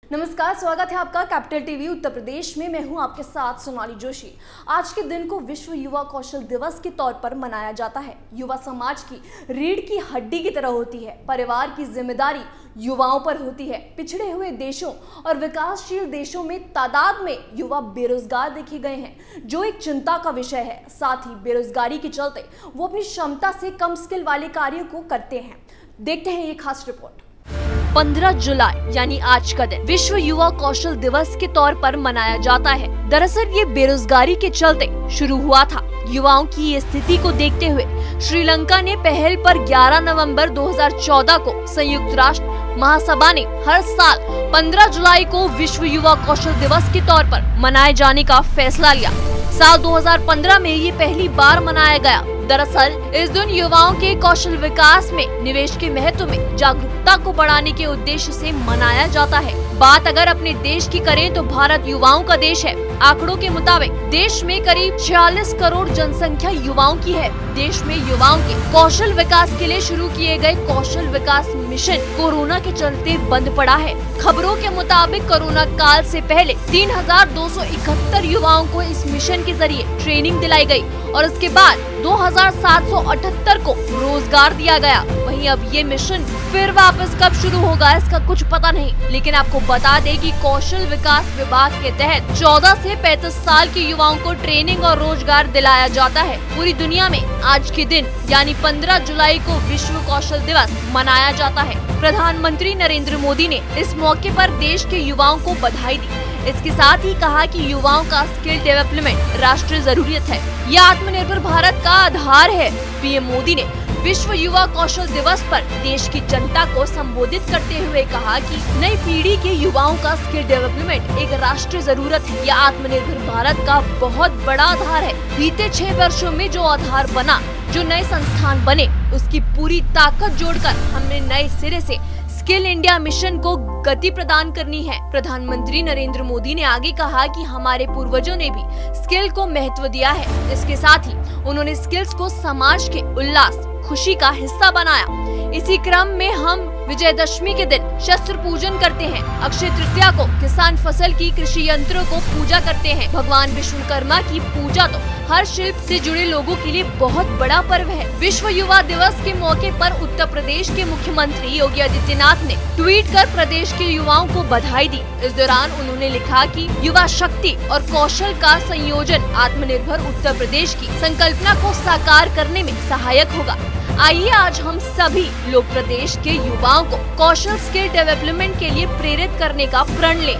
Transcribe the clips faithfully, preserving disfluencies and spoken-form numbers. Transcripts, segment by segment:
नमस्कार, स्वागत है आपका कैपिटल टीवी उत्तर प्रदेश में। मैं हूं आपके साथ सोनाली जोशी। आज के दिन को विश्व युवा कौशल दिवस के तौर पर मनाया जाता है। युवा समाज की रीढ़ की हड्डी की तरह होती है। परिवार की जिम्मेदारी युवाओं पर होती है। पिछड़े हुए देशों और विकासशील देशों में तादाद में युवा बेरोजगार देखे गए हैं, जो एक चिंता का विषय है। साथ ही बेरोजगारी के चलते वो अपनी क्षमता से कम स्किल वाले कार्यों को करते हैं। देखते हैं ये खास रिपोर्ट। पंद्रह जुलाई यानी आज का दिन विश्व युवा कौशल दिवस के तौर पर मनाया जाता है। दरअसल ये बेरोजगारी के चलते शुरू हुआ था। युवाओं की ये स्थिति को देखते हुए श्रीलंका ने पहल पर ग्यारह नवंबर दो हज़ार चौदह को संयुक्त राष्ट्र महासभा ने हर साल पंद्रह जुलाई को विश्व युवा कौशल दिवस के तौर पर मनाए जाने का फैसला लिया। साल दो हज़ार पंद्रह में ये पहली बार मनाया गया। दरअसल इस दिन युवाओं के कौशल विकास में निवेश के महत्व में जागरूकता को बढ़ाने के उद्देश्य से मनाया जाता है। बात अगर अपने देश की करें तो भारत युवाओं का देश है। आंकड़ों के मुताबिक देश में करीब छियालीस करोड़ जनसंख्या युवाओं की है। देश में युवाओं के कौशल विकास के लिए शुरू किए गए कौशल विकास मिशन कोरोना के चलते बंद पड़ा है। खबरों के मुताबिक कोरोना काल से पहले तीन हजार दो सौ इकहत्तर युवाओं को इस मिशन के जरिए ट्रेनिंग दिलाई गई और उसके बाद दो हजार सात सौ अठहत्तर को रोजगार दिया गया। वहीं अब ये मिशन फिर वापस कब शुरू होगा इसका कुछ पता नहीं, लेकिन आपको बता दें कि कौशल विकास विभाग के तहत चौदह से पैंतीस साल के युवाओं को ट्रेनिंग और रोजगार दिलाया जाता है। पूरी दुनिया में आज के दिन यानी पंद्रह जुलाई को विश्व कौशल दिवस मनाया जाता है। प्रधानमंत्री नरेंद्र मोदी ने इस मौके पर देश के युवाओं को बधाई दी। इसके साथ ही कहा कि युवाओं का स्किल डेवलपमेंट राष्ट्रीय जरूरत है। यह आत्मनिर्भर भारत का आधार है। पीएम मोदी ने विश्व युवा कौशल दिवस पर देश की जनता को संबोधित करते हुए कहा कि नई पीढ़ी के युवाओं का स्किल डेवलपमेंट एक राष्ट्रीय जरूरत है। यह आत्मनिर्भर भारत का बहुत बड़ा आधार है। बीते छह वर्षों में जो आधार बना, जो नए संस्थान बने, उसकी पूरी ताकत जोड़कर हमने नए सिरे से स्किल इंडिया मिशन को गति प्रदान करनी है। प्रधानमंत्री नरेंद्र मोदी ने आगे कहा कि हमारे पूर्वजों ने भी स्किल को महत्व दिया है। इसके साथ ही उन्होंने स्किल्स को समाज के उल्लास, खुशी का हिस्सा बनाया। इसी क्रम में हम विजयदशमी के दिन शस्त्र पूजन करते हैं। अक्षय तृतीया को किसान फसल की कृषि यंत्रों को पूजा करते हैं। भगवान विश्वकर्मा की पूजा तो हर शिल्प से जुड़े लोगों के लिए बहुत बड़ा पर्व है। विश्व युवा दिवस के मौके पर उत्तर प्रदेश के मुख्यमंत्री योगी आदित्यनाथ ने ट्वीट कर प्रदेश के युवाओं को बधाई दी। इस दौरान उन्होंने लिखा कि युवा शक्ति और कौशल का संयोजन आत्मनिर्भर उत्तर प्रदेश की संकल्पना को साकार करने में सहायक होगा। आइए आज हम सभी लोग प्रदेश के युवाओं को कौशल स्किल डेवलपमेंट के लिए प्रेरित करने का प्रण लें।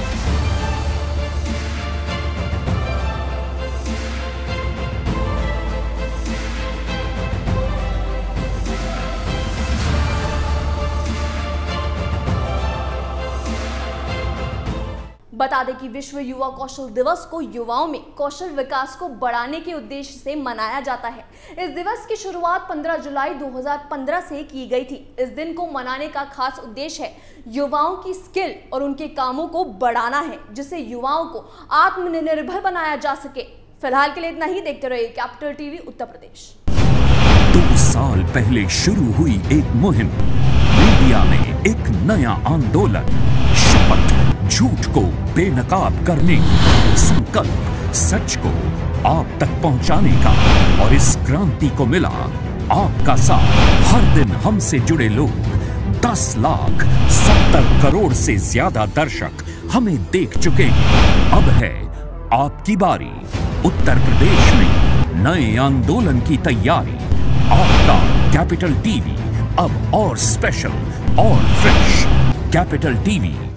बता दें कि विश्व युवा कौशल दिवस को युवाओं में कौशल विकास को बढ़ाने के उद्देश्य से मनाया जाता है। इस दिवस की शुरुआत पंद्रह जुलाई दो हज़ार पंद्रह से की गई थी। इस दिन को मनाने का खास उद्देश्य है युवाओं की स्किल और उनके कामों को बढ़ाना है, जिससे युवाओं को आत्मनिर्भर बनाया जा सके। फिलहाल के लिए इतना ही। देखते रहिए कैपिटल टीवी उत्तर प्रदेश। दो साल पहले शुरू हुई एक मुहिम, मीडिया में एक नया आंदोलन, शपथ झूठ को बेनकाब करने की, संकल्प सच को आप तक पहुंचाने का। और इस क्रांति को मिला आपका साथ। हर दिन हमसे जुड़े लोग, दस लाख सत्तर करोड़ से ज्यादा दर्शक हमें देख चुके हैं। अब है आपकी बारी। उत्तर प्रदेश में नए आंदोलन की तैयारी। आपका कैपिटल टीवी अब और स्पेशल और फ्रेश। Capital TV